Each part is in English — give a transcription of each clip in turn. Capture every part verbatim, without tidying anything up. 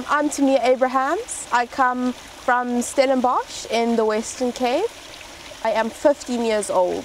I'm Tamia Abrahams. I come from Stellenbosch in the Western Cape. I am fifteen years old.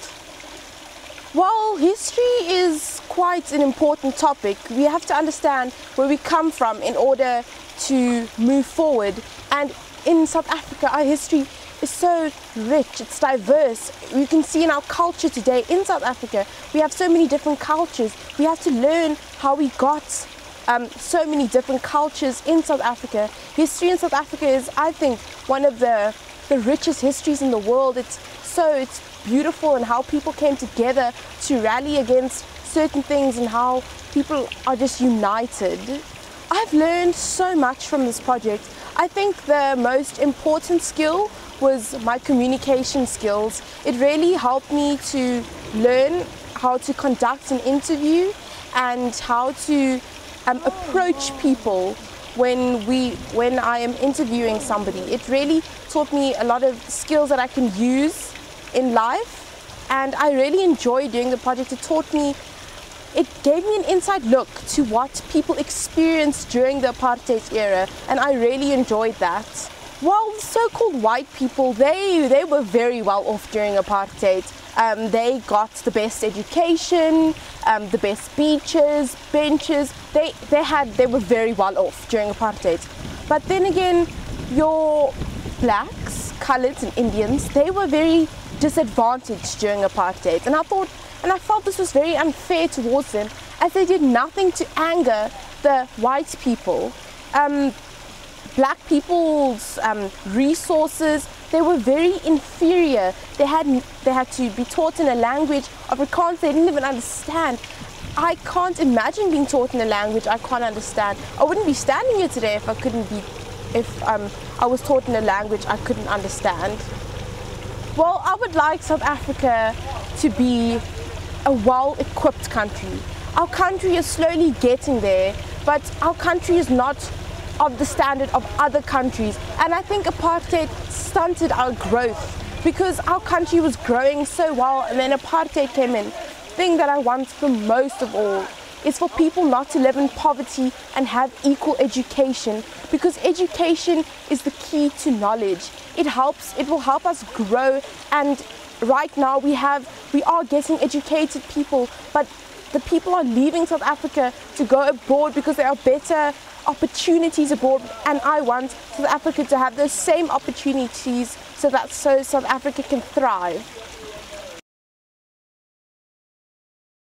While history is quite an important topic, we have to understand where we come from in order to move forward. And in South Africa, our history is so rich, it's diverse. You can see in our culture today in South Africa, we have so many different cultures. We have to learn how we got um, so many different cultures in South Africa. History in South Africa is, I think, one of the, the richest histories in the world. It's so it's beautiful, and how people came together to rally against certain things and how people are just united. I've learned so much from this project. I think the most important skill was my communication skills. It really helped me to learn how to conduct an interview and how to um, approach people when we when I am interviewing somebody. It really taught me a lot of skills that I can use in life, and I really enjoyed doing the project. It taught me, it gave me an inside look to what people experienced during the apartheid era, and I really enjoyed that. While the so-called white people, they they were very well off during apartheid. Um, they got the best education, um, the best beaches, benches. They they had they were very well off during apartheid. But then again, your blacks, coloureds, and Indians, they were very disadvantaged during apartheid, and I thought and I felt this was very unfair towards them, as they did nothing to anger the white people. Um, black people's um, resources, they were very inferior. They had they had to be taught in a language Afrikaans they didn't even understand. I can't imagine being taught in a language I can't understand. I wouldn't be standing here today if I couldn't be if um, I was taught in a language I couldn't understand. Well, I would like South Africa to be a well-equipped country. Our country is slowly getting there, but our country is not of the standard of other countries. And I think apartheid stunted our growth, because our country was growing so well, and then apartheid came in. The thing that I want the most of all is for people not to live in poverty and have equal education, because education is the key to knowledge. It helps, it will help us grow, and right now we have, we are getting educated people, but the people are leaving South Africa to go abroad because there are better opportunities abroad, and I want South Africa to have those same opportunities so that so South Africa can thrive.